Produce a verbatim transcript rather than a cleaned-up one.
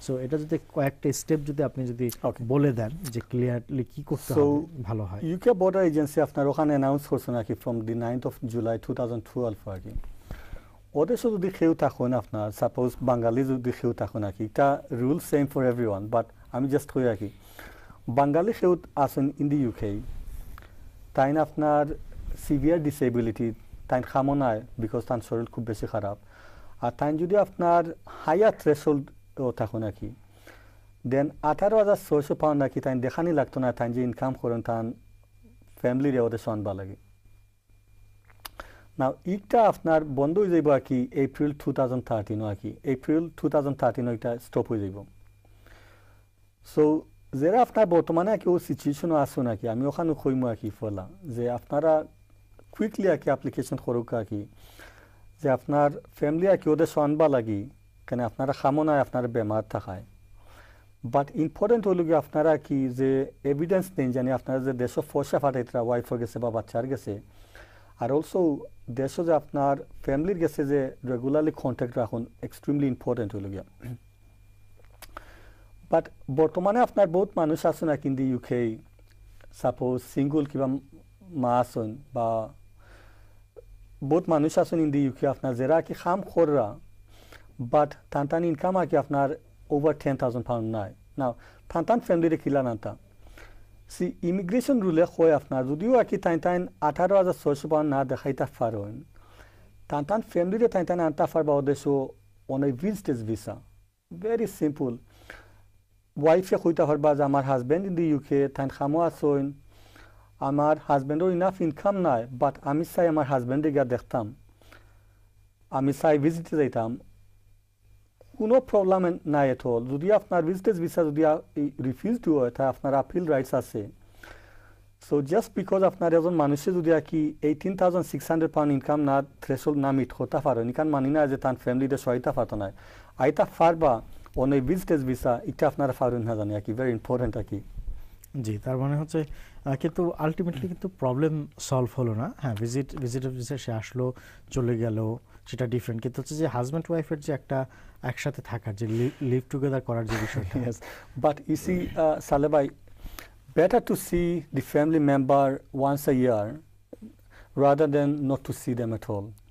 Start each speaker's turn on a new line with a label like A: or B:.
A: So এটা যদি কয়েকটা স্টেপ যদি আপনি যদি বলে দেন যে ক্লিয়ারলি কি করতে হবে ভালো হয়।
B: ইউকে বর্ডার এজেন্সি আপনার ওখানে অ্যানাউন্স করছে নাকি from the ninth of July two thousand twelve আর কি। ওদেশে যদি কেউ থাকুন আপনার সাপোজ বাঙালি যদি কেউ থাকুন আর কি, এটা rule same for everyone, but আমি জাস্ট কই আর কি বাঙালি কেউ আসেন ইন দি ইউকে, তাই না আপনার সিভিয়ার ডিসেবিলিটি তাই খামো নাই বিকজ তার শরীর খুব বেশি খারাপ, আর তাই যদি আপনার হায়ার থ্রেশহোল্ড থাকুন আর কি, দেন আঠারো হাজার ছয়শো পাউন্ড নাকি তাই দেখানি লাগতো না তাই যে ইনকাম করেন তার ফ্যামিলির ওদের সনবা লাগে না। ইটা আপনার বন্ধ হয়ে যাইব আর কি এপ্রিল টু থাউজেন্ড থার্টিনও আর কি, এপ্রিল টু থাউজেন্ড থার্টিনও এটা স্টপ হয়ে যাইব। সো যারা আপনার বর্তমানে আর কি ও সিচুয়েশনও আসুন আর কি, আমি ওখানে কইমো আর কি ফলা যে আপনারা কুইকলি আর কি অ্যাপ্লিকেশন করুক আর কি, যে আপনার ফ্যামিলি আর কি ওদের সনবা লাগি কেন আপনারা খামো নাই আপনার বেমার থাকায়। বাট ইম্পর্টেন্ট হলো কি আপনারা কি যে এভিডেন্স নেই জানি আপনারা যে দেশ ফসা ফাটাইতরা ওয়াইফও গেছে বা বাচ্চার গেছে, আর অলসো দেশও যে আপনার ফ্যামিলির গেছে যে রেগুলারলি কন্ট্যাক্ট রাখুন এক্সট্রিমলি ইম্পর্টেন্ট হলো গিয়া। বাট বর্তমানে আপনার বহুত মানুষ আছেন না কিন্তু ইউকে সাপোজ সিঙ্গল কিংবা মা আছেন বা বহুত মানুষ আছেন ইন দি ইউকে আপনার যারা কি খাম খররা, বাট টান টান ইনকাম আর কি আপনার ওভার টেন থাউজেন্ড পাউন্ড নাই না, টান টান ফ্যামিলিরে খিলা নাতা সি ইমিগ্রেশন রুলে কয় আপনার যদিও আর কি টাইন টাইন আঠারো হাজার ছয়শো পাউন্ড না দেখাইতে পারেন, টান টান ফ্যামিলিরে টাইন টাইন আনতে পারবা ওদেশও অনেক ভিজিটেজ ভিসা, ভেরি সিম্পল। ওয়াইফে কইতে পারবা যে আমার হাজব্যান্ড ইন দি ইউকে টাইন খামো আসেন, আমার হাজব্যান্ডের ইনাফ ইনকাম নাই, বাট আমি চাই আমার হাজব্যান্ডে গিয়া দেখতাম, আমি চাই ভিজিটে যাইতাম, কোনো প্রবলেম নাই এত। যদি আপনার ভিজিটেজ ভিসা যদি রিফিউজ হয় তাই আপনার আপিল রাইটস আছে। সো জাস্ট বিকজ আপনার এজন মানুষে যদি আর কি eighteen thousand six hundred pound income না থ্রেশহোল্ড না মিট করতে পারে, ইনকান মানি না যে তার ফ্যামিলিতে সহায়তা পারতো না, আইতা পারবা অনেক ভিজিটেজ ভিসা এটা আপনারা পারেন না জানি আর কি, ভেরি ইম্পর্টেন্ট আর কি।
A: জি, তার মানে হচ্ছে কিন্তু আলটিমেটলি কিন্তু প্রবলেম সলভ হলো না। হ্যাঁ, ভিজিট ভিজিটার ভিসা সে আসলো চলে গেল সেটা ডিফারেন্ট, কিন্তু হচ্ছে যে হাজব্যান্ড ওয়াইফের যে একটা একসাথে থাকার যে লিভ টুগেদার করার যে বিষয়টা,
B: বাট ইউ সি সালে ভাই, better to see the family member once a year rather than not to see them at all.